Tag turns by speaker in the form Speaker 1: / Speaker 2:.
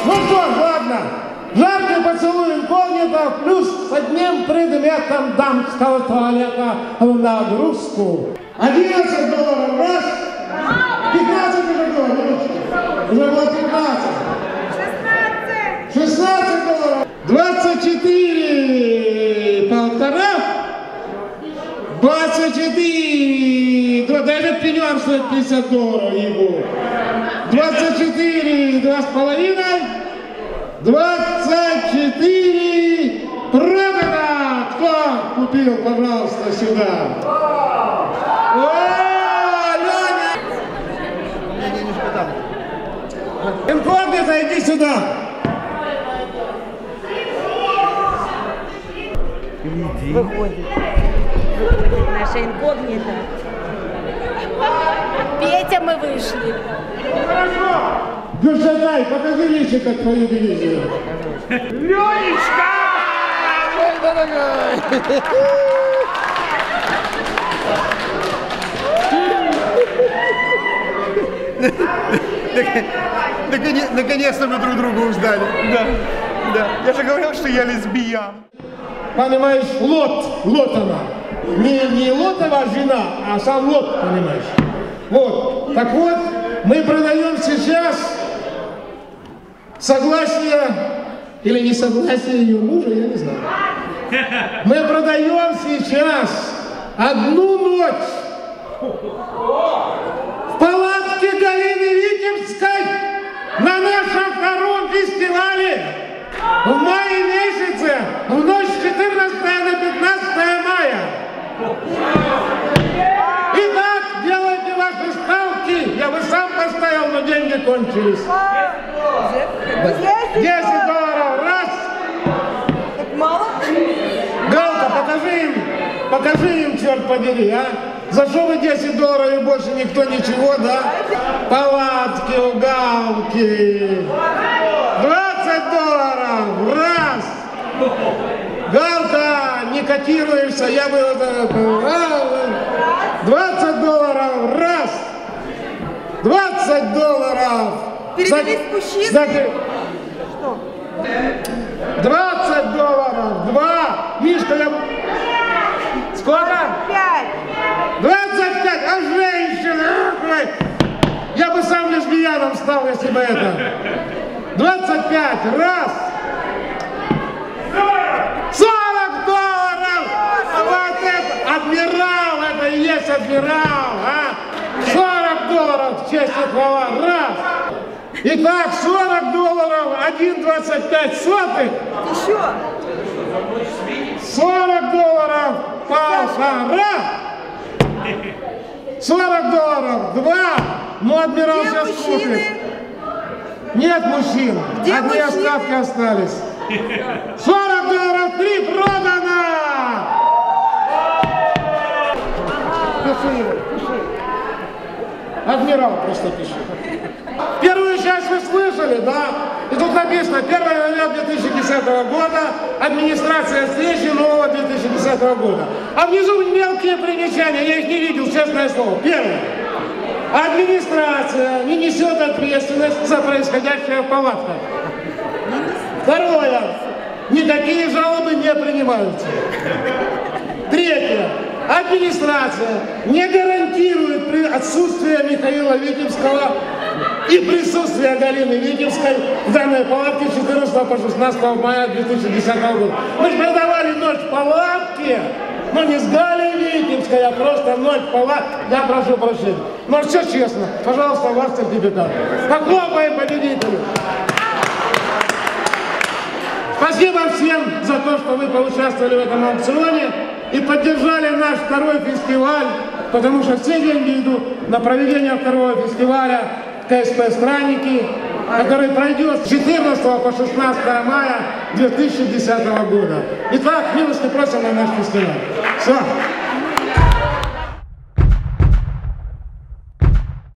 Speaker 1: Ну что ж, ладно. Жаркий поцелуй инкогнито плюс с одним предметом дамского туалета в нагрузку. $11 раз. 15 уже было, минуточку. Уже было 15. 16 $. 24 полтора. 24. Да этот пеньюар стоит $50 ему. 24 2,5. 24 продано! Кто купил, пожалуйста, сюда? О, Леня! Инкогнито, иди сюда!
Speaker 2: Выходит наша инкогнито. Петя, мы вышли.
Speaker 1: Хорошо! Гюржадай, покажи личико твою дивизию.
Speaker 3: Ленечка!
Speaker 4: Ой, дорогой! Наконец-то мы друг друга узнали. Да, да. Я же говорил, что я лесбиян.
Speaker 1: Понимаешь, лот она. Не лотова жена, а сам лот, понимаешь. Вот, так вот, мы продаем сейчас согласие или несогласие ее мужа, я не знаю. Мы продаем сейчас одну ночь в палатке Галины Витебской на нашем втором фестивале в мае месяце, в ночь с 14 на 15 мая. Итак, делайте ваши ставки. Я бы сам поставил, но деньги кончились. $10 раз.
Speaker 2: Так мало?
Speaker 1: Галка, покажи им, черт подери, а? За что вы $10 и больше никто ничего, да? Палатки у Галки. $20 раз. Галка, не котируешься, я бы... $20 раз. $20.
Speaker 2: Перевелись в мужчины? Что?
Speaker 1: $20. 2. Мишка, я... Сколько? 25. А женщина? Я бы сам лесбияном стал, если бы это. 25. Раз. $40. Вот это. Адмирал, это и есть адмирал, а? $40 в честь и хвала. Раз. Итак, $40, 1,25.
Speaker 2: Еще.
Speaker 1: $40 полтора. $40. 2. Ну, адмирал сейчас купит. Нет мужчин.
Speaker 2: Где
Speaker 1: Одни
Speaker 2: мужчины?
Speaker 1: оставки остались. $40. 3 продано. Пиши его, пиши. Адмирал просто пиши. Первую часть вы слышали, да? И тут написано 1 января 2010 года, администрация встречи нового 2010 года. А внизу мелкие примечания, я их не видел, честное слово. Первое. Администрация не несет ответственность за происходящее в палатках. Второе. Никакие жалобы не принимаются. Третье. Администрация не гарантирует отсутствие Михаила Витебского и присутствие Галины Витебской в данной палатке с 14 по 16 мая 2010 года. Мы же продавали ночь в палатке, но не с Галей Витебской, а просто ночь в палатке. Я прошу прощения. Но все честно. Пожалуйста, ваш сертификат. Похлопаем победителю. Спасибо всем за то, что вы поучаствовали в этом аукционе и поддержали наш второй фестиваль, потому что все деньги идут на проведение второго фестиваля КСП «Странники», который пройдет с 14 по 16 мая 2010 года. Итак, милости просим на наш фестиваль. Все.